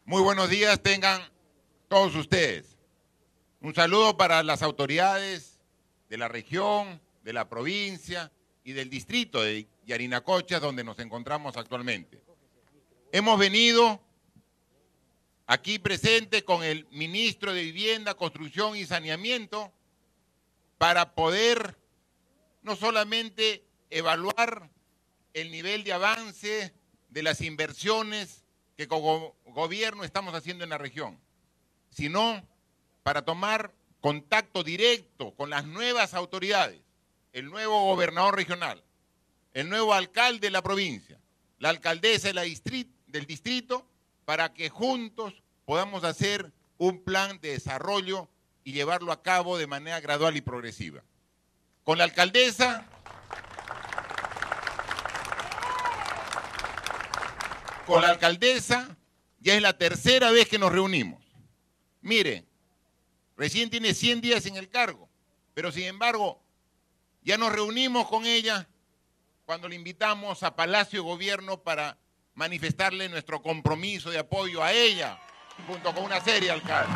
Muy buenos días tengan todos ustedes. Un saludo para las autoridades de la región, de la provincia y del distrito de Yarinacocha, donde nos encontramos actualmente. Hemos venido aquí presente con el ministro de Vivienda, Construcción y Saneamiento para poder no solamente evaluar el nivel de avance de las inversiones que como gobierno estamos haciendo en la región, sino para tomar contacto directo con las nuevas autoridades, el nuevo gobernador regional, el nuevo alcalde de la provincia, la alcaldesa del distrito, para que juntos podamos hacer un plan de desarrollo y llevarlo a cabo de manera gradual y progresiva. Con la alcaldesa ya es la tercera vez que nos reunimos. Mire, recién tiene 100 días en el cargo, pero sin embargo, ya nos reunimos con ella cuando le invitamos a Palacio de Gobierno para manifestarle nuestro compromiso de apoyo a ella, junto con una serie de alcaldes.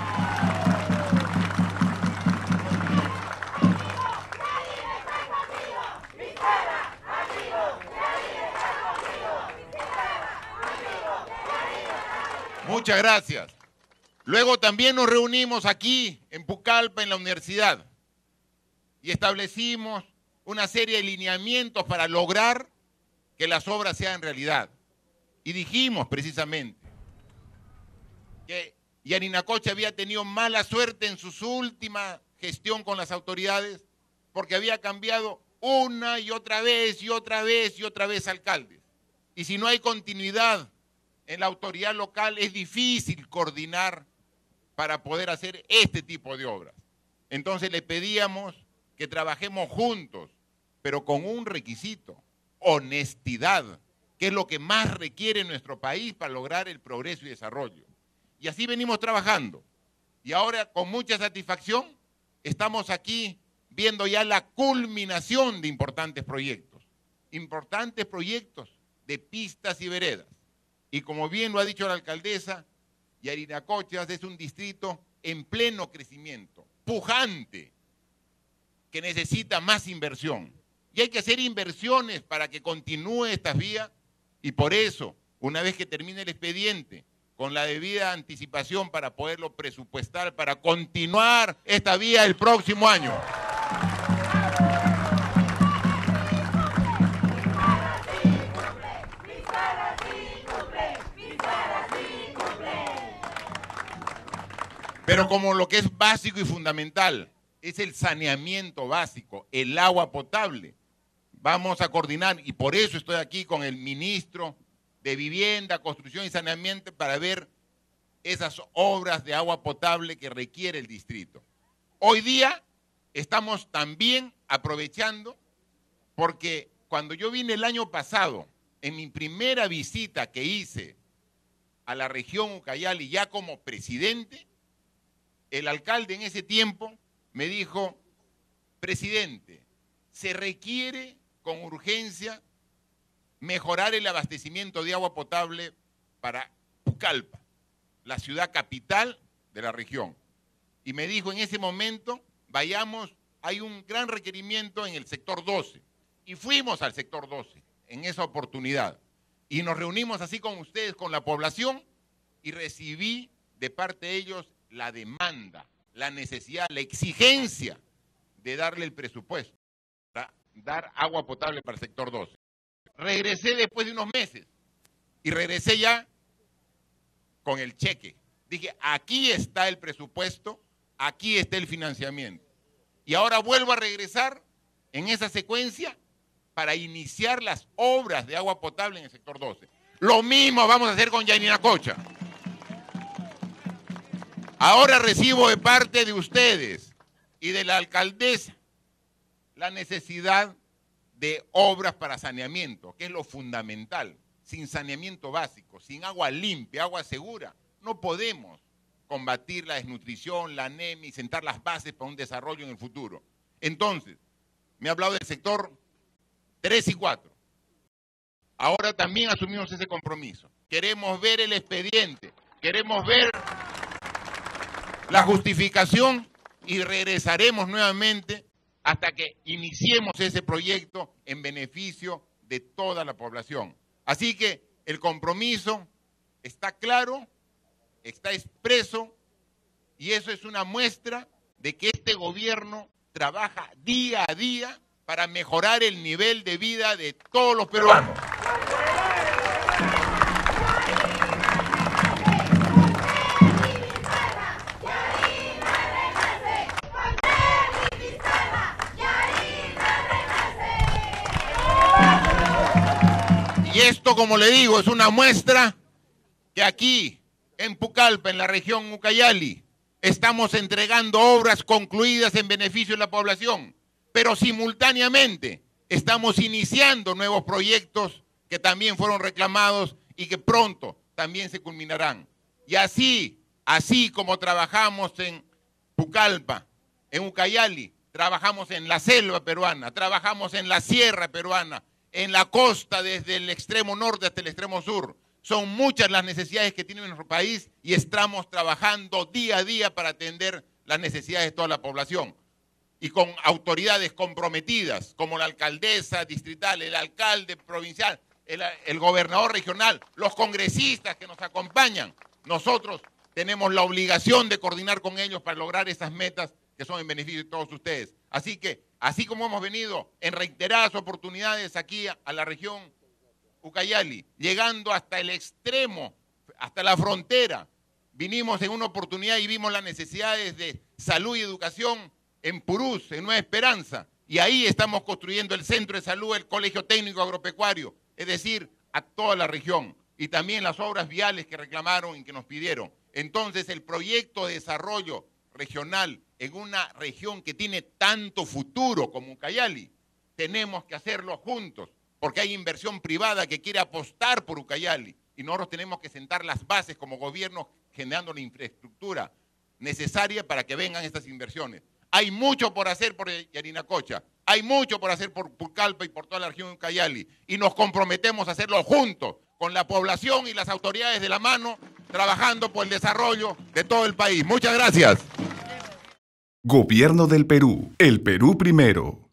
Muchas gracias. Luego también nos reunimos aquí en Pucallpa, en la universidad, y establecimos una serie de lineamientos para lograr que las obras sean realidad. Y dijimos precisamente que Yarinacocha había tenido mala suerte en su última gestión con las autoridades porque había cambiado una y otra vez y otra vez y otra vez alcaldes. Y si no hay continuidad en la autoridad local, es difícil coordinar para poder hacer este tipo de obras. Entonces le pedíamos que trabajemos juntos, pero con un requisito: honestidad, que es lo que más requiere nuestro país para lograr el progreso y desarrollo. Y así venimos trabajando. Y ahora, con mucha satisfacción, estamos aquí viendo ya la culminación de importantes proyectos de pistas y veredas. Y como bien lo ha dicho la alcaldesa, Yarinacocha es un distrito en pleno crecimiento, pujante, que necesita más inversión. Y hay que hacer inversiones para que continúe esta vía, y por eso, una vez que termine el expediente, con la debida anticipación para poderlo presupuestar, para continuar esta vía el próximo año. Pero como lo que es básico y fundamental es el saneamiento básico, el agua potable, vamos a coordinar, y por eso estoy aquí con el ministro de Vivienda, Construcción y Saneamiento para ver esas obras de agua potable que requiere el distrito. Hoy día estamos también aprovechando, porque cuando yo vine el año pasado, en mi primera visita que hice a la región Ucayali ya como presidente, el alcalde en ese tiempo me dijo: presidente, se requiere con urgencia mejorar el abastecimiento de agua potable para Pucallpa, la ciudad capital de la región. Y me dijo en ese momento: vayamos, hay un gran requerimiento en el sector 12. Y fuimos al sector 12 en esa oportunidad. Y nos reunimos así con ustedes, con la población, y recibí de parte de ellos la demanda, la necesidad, la exigencia de darle el presupuesto para dar agua potable para el sector 12. Regresé después de unos meses y regresé ya con el cheque. Dije: aquí está el presupuesto, aquí está el financiamiento. Y ahora vuelvo a regresar en esa secuencia para iniciar las obras de agua potable en el sector 12. Lo mismo vamos a hacer con Yarinacocha. Ahora recibo de parte de ustedes y de la alcaldesa la necesidad de obras para saneamiento, que es lo fundamental. Sin saneamiento básico, sin agua limpia, agua segura, no podemos combatir la desnutrición, la anemia y sentar las bases para un desarrollo en el futuro. Entonces, me ha hablado del sector 3 y 4. Ahora también asumimos ese compromiso. Queremos ver el expediente. queremos ver la justificación y regresaremos nuevamente hasta que iniciemos ese proyecto en beneficio de toda la población. Así que el compromiso está claro, está expreso, y eso es una muestra de que este gobierno trabaja día a día para mejorar el nivel de vida de todos los peruanos. Y esto, como le digo, es una muestra que aquí, en Pucallpa, en la región Ucayali, estamos entregando obras concluidas en beneficio de la población, pero simultáneamente estamos iniciando nuevos proyectos que también fueron reclamados y que pronto también se culminarán. Y así como trabajamos en Pucallpa, en Ucayali, trabajamos en la selva peruana, trabajamos en la sierra peruana, en la costa desde el extremo norte hasta el extremo sur. Son muchas las necesidades que tiene nuestro país y estamos trabajando día a día para atender las necesidades de toda la población. Y con autoridades comprometidas, como la alcaldesa distrital, el alcalde provincial, el gobernador regional, los congresistas que nos acompañan. Nosotros tenemos la obligación de coordinar con ellos para lograr esas metas que son en beneficio de todos ustedes. Así que, así como hemos venido en reiteradas oportunidades aquí a la región Ucayali, llegando hasta el extremo, hasta la frontera, vinimos en una oportunidad y vimos las necesidades de salud y educación en Purús, en Nueva Esperanza, y ahí estamos construyendo el centro de salud, el colegio técnico agropecuario, es decir, a toda la región, y también las obras viales que reclamaron y que nos pidieron. Entonces, el proyecto de desarrollo regional en una región que tiene tanto futuro como Ucayali, tenemos que hacerlo juntos, porque hay inversión privada que quiere apostar por Ucayali, y nosotros tenemos que sentar las bases como gobierno generando la infraestructura necesaria para que vengan estas inversiones. Hay mucho por hacer por Yarinacocha, hay mucho por hacer por Pucallpa y por toda la región de Ucayali, y nos comprometemos a hacerlo juntos, con la población y las autoridades de la mano, trabajando por el desarrollo de todo el país. Muchas gracias. Gobierno del Perú. El Perú primero.